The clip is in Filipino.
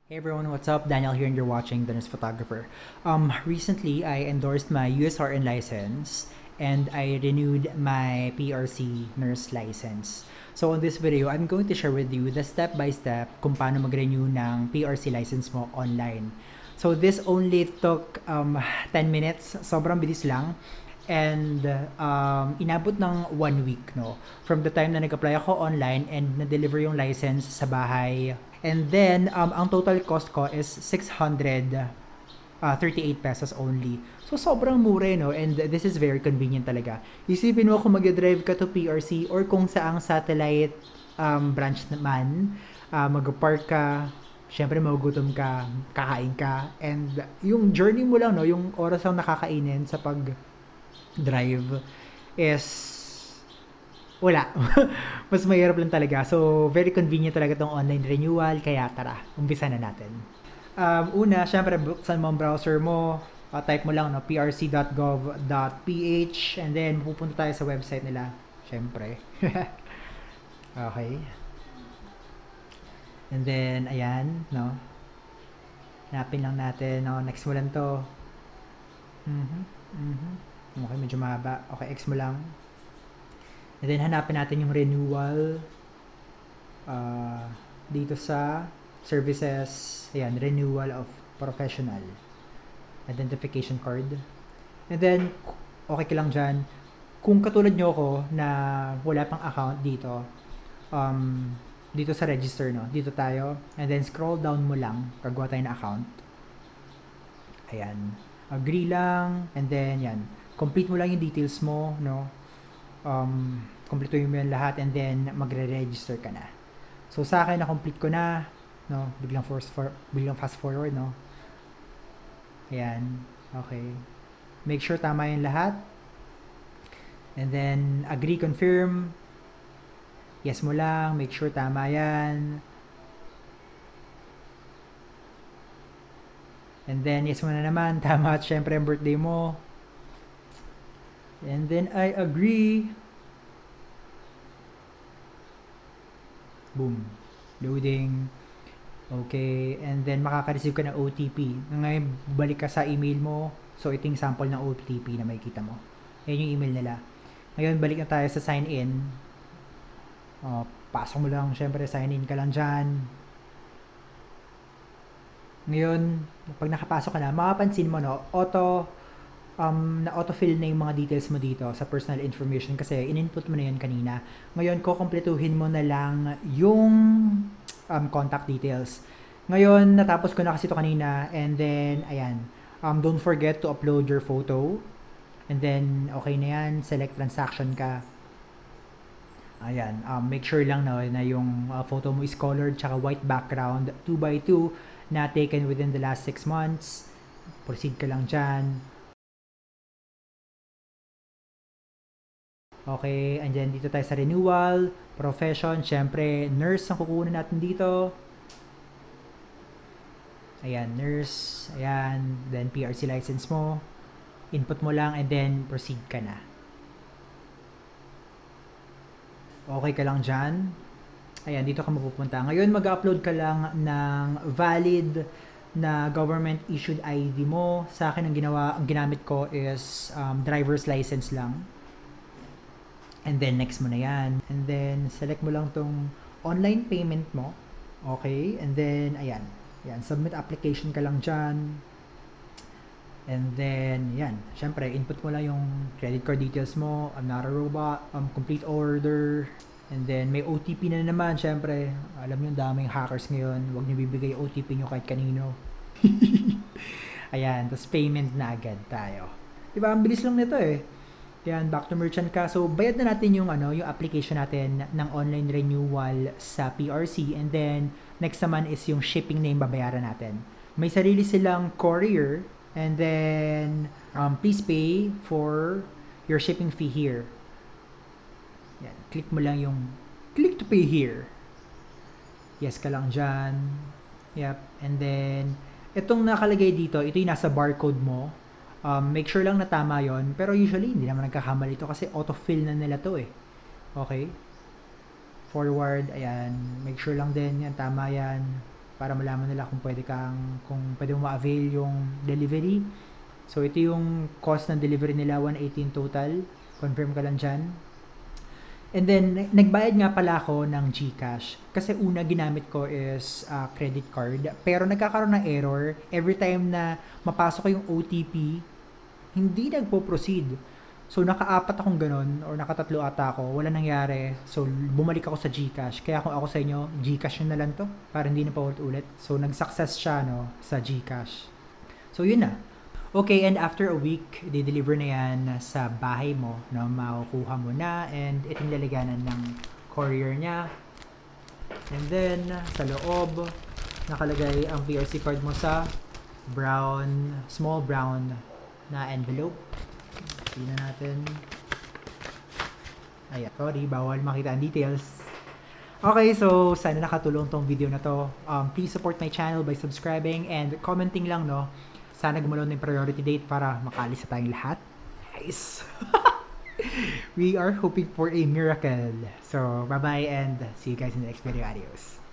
Hey everyone, what's up? Daniel here and you're watching The Nurse Photographer. Recently I endorsed my USRN license and I renewed my PRC nurse license. So on this video, I'm going to share with you the step-by-step kung paano mag-renew ng PRC license mo online. So this only took 10 minutes, sobrang bilis lang. And inabot ng 1 week, no? From the time na nag-apply ako online and na-deliver yung license sa bahay. And then, ang total cost ko is 638 pesos only. So, sobrang mura, no? And this is very convenient talaga. Isipin mo kung mag-drive ka to PRC or kung saang satellite branch naman, mag-park ka, syempre magugutom ka, kakain ka, and yung journey mo lang, no? Yung oras lang nakakainin sa pag-drive is wala. Mas mahirap lang talaga. So, very convenient talaga tong online renewal. Kaya tara, umpisa na natin. Una, syempre, buksan mo ang browser mo. Type mo lang, no, prc.gov.ph and then pupunta tayo sa website nila. Syempre. Okay. And then, ayan, no. Hanapin lang natin, no. Next mo lang to. Okay, medyo mahaba. Okay, X mo lang. And then, hanapin natin yung renewal dito sa services. Ayan, renewal of professional identification card. And then, okay ka lang dyan. Kung katulad nyo ako na wala pang account dito, dito sa register, no? Dito tayo. And then, scroll down mo lang. Gagawa tayo na account. Ayan. Agree lang. And then, yan. Complete mo lang yung details mo, no? Kompletuhin mo yan lahat and then magre-register ka na. So sa akin, na-complete ko na, no? Biglang fast forward, no? Ayan. Okay. Make sure tama yung lahat. And then agree, confirm. Yes mo lang, make sure tama yan. And then yes mo na naman, tama at syempre ang birthday mo. And then I agree. Boom. Loading. Okay. And then makaka-receive ka ng OTP. Ngayon, balik ka sa email mo. So, ito yung sample ng OTP na makikita mo. Yan yung email nila. Ngayon, balik na tayo sa sign in. Pasok mo lang. Syempre, sign in ka lang dyan. Ngayon, pag nakapasok ka na, makapansin mo, no, na-autofill na yung mga details mo dito sa personal information kasi in-input mo na yun kanina. Ngayon, kukumpletuhin mo na lang yung contact details. Ngayon, natapos ko na kasi ito kanina and then, ayan, don't forget to upload your photo and then, okay na yan, select transaction ka. Ayan, make sure lang na yung photo mo is colored tsaka white background, 2x2 na taken within the last 6 months. Proceed ka lang dyan. Okay, and then dito tayo sa renewal, profession, syempre, nurse ang kukunin natin dito. Ayan, nurse, ayan, then PRC license mo, input mo lang, and then proceed ka na. Okay ka lang dyan. Ayan, dito ka mapupunta. Ngayon, mag-upload ka lang ng valid na government-issued ID mo. Sa akin, ang ginamit ko is driver's license lang. And then, next mo na yan. And then, select mo lang tong online payment mo. Okay? And then, ayan. Ayan, submit application ka lang dyan. And then, yan. Siyempre, input mo lang yung credit card details mo. I'm not a robot. Complete order. And then, may OTP na naman. Siyempre, alam nyo, daming hackers ngayon. Huwag nyo bibigay OTP nyo kahit kanino. Ayan, tapos payment na agad tayo. Diba, ang bilis lang nito eh. Yan, back to merchant ka. So, bayad na natin yung application natin ng online renewal sa PRC. And then, next naman is yung shipping na yung babayaran natin. May sarili silang courier. And then, please pay for your shipping fee here. Yan, click mo lang yung click to pay here. Yes ka lang dyan. Yep. And then, itong nakalagay dito, ito yung nasa barcode mo. Make sure lang na tama yon, pero usually hindi naman nagkakamali ito kasi autofill na nila to eh. Okay? Forward, ayan. Make sure lang din yan, tama yan. para malaman nila kung pwede mo ma-avail yung delivery. So, ito yung cost ng delivery nila, 118 total. Confirm ka lang dyan. And then, nagbayad nga pala ako ng GCash. Kasi una ginamit ko is credit card. Pero nagkakaroon ng error. Every time na mapasok ko yung OTP, hindi nagpo-proceed. So, naka-apat akong ganun, or naka-3 ata ako, wala nangyari. So, bumalik ako sa GCash. Kaya kung ako sa inyo, GCash nyo na lang to, para hindi na pa ulit. So, nag-success siya, no, sa GCash. So, yun na. Okay, and after a week, di-deliver na yan sa bahay mo, no, makukuha mo na, and itong lalaganan ng courier niya. And then, sa loob, nakalagay ang PRC card mo sa small brown na envelope. Tingnan natin. Ayan. Sorry, bawal makita ang details. Okay, so sana nakatulong tong video na to. Please support my channel by subscribing and commenting lang, no. Sana gumalaw na yung priority date para makaalis na tayong lahat. Nice! We are hoping for a miracle. So, bye-bye and see you guys in the next video. Adios!